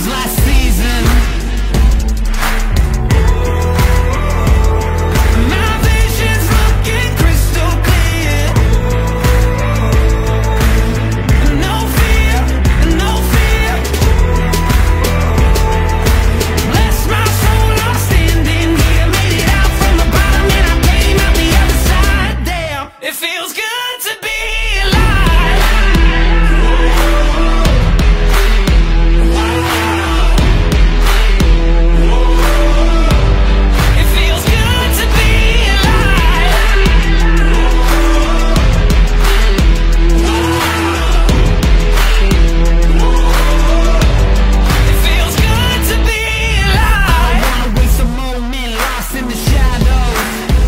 was last season. My vision's looking crystal clear. No fear, no fear. Bless my soul, I'm standing here. Made it out from the bottom and I came out the other side. Damn, it feels good to be alive. It feels good to be alive. It feels good to be alive. I wanna waste a moment lost in the shadows.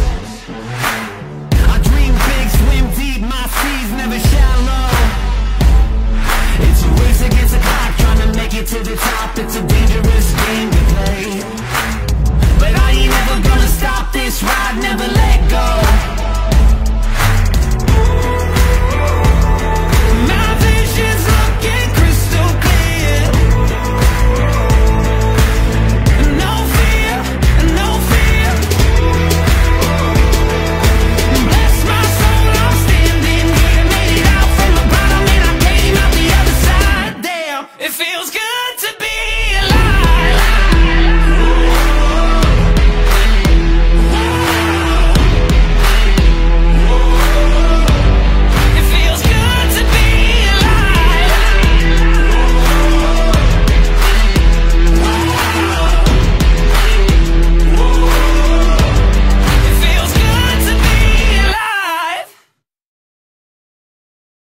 I dream big, swim deep, my seas never shallow. It's a race against the clock, trying to make it to the top. It's a dangerous game to play, but I ain't never gonna stop this ride, never let go.